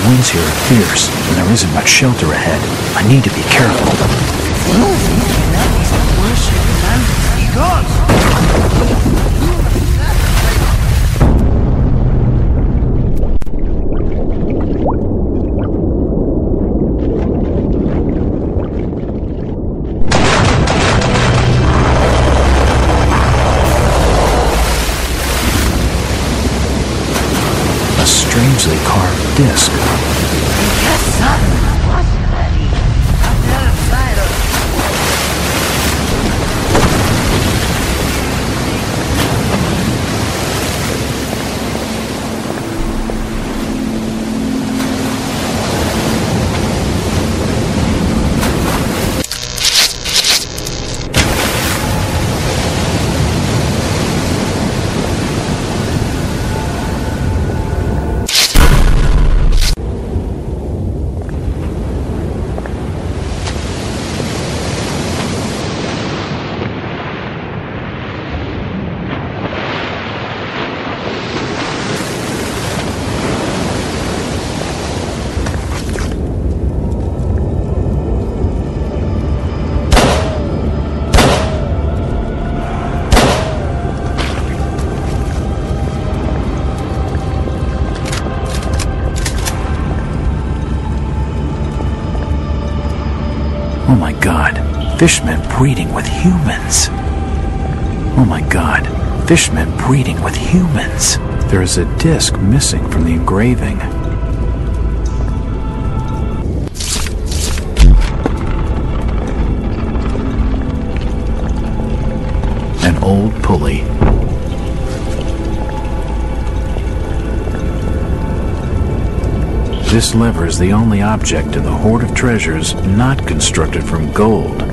The winds here are fierce, and there isn't much shelter ahead. I need to be careful. He goes! A strangely carved disc. Oh my God, fishmen breeding with humans. Oh my God, fishmen breeding with humans. There is a disc missing from the engraving. An old pulley. This lever is the only object in the hoard of treasures not constructed from gold.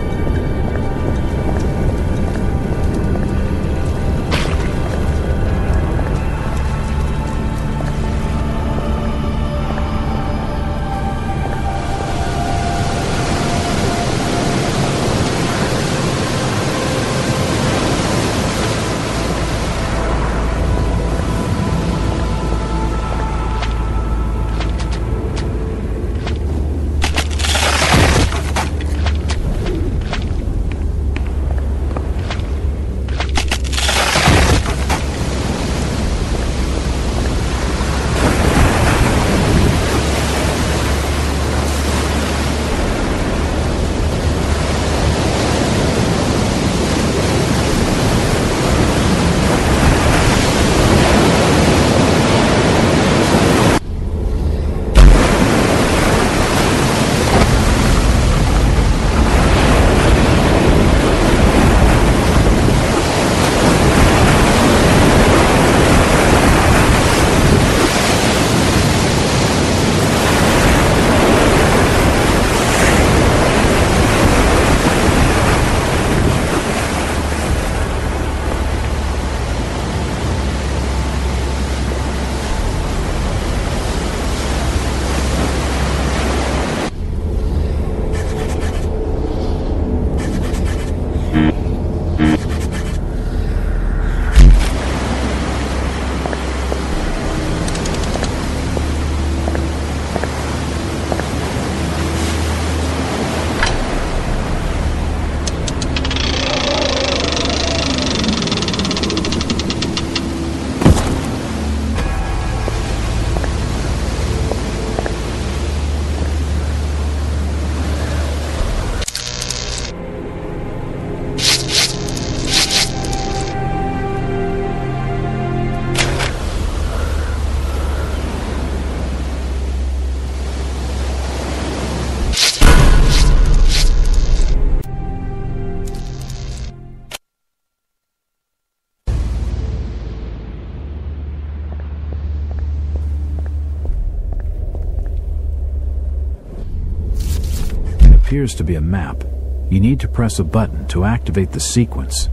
Appears to be a map. You need to press a button to activate the sequence.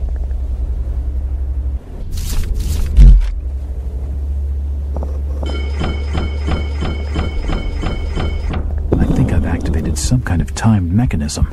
I think I've activated some kind of timed mechanism.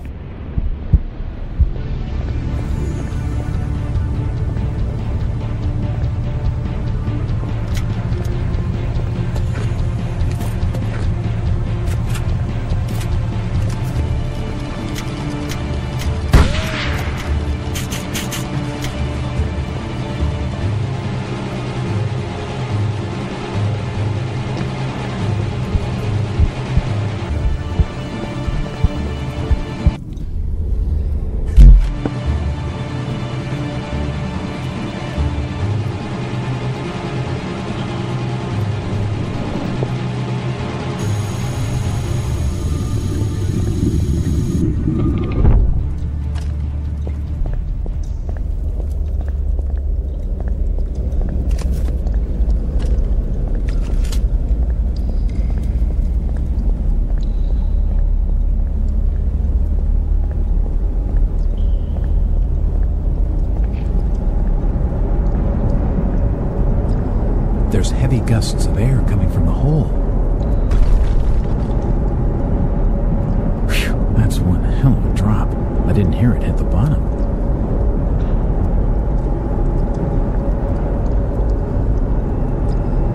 There's heavy gusts of air coming from the hole. Phew, that's one hell of a drop. I didn't hear it hit the bottom.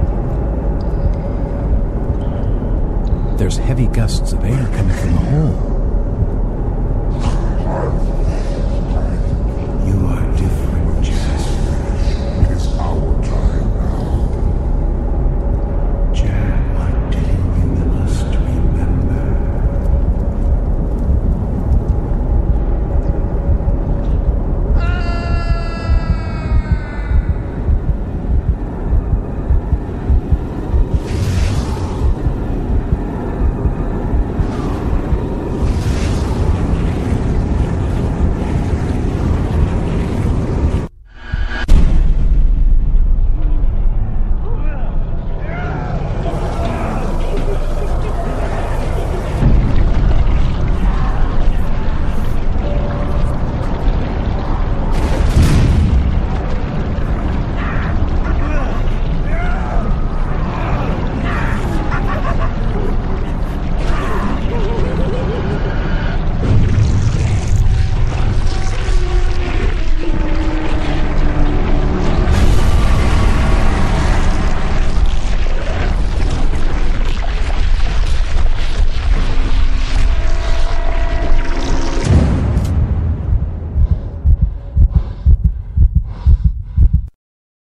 There's heavy gusts of air coming from the hole.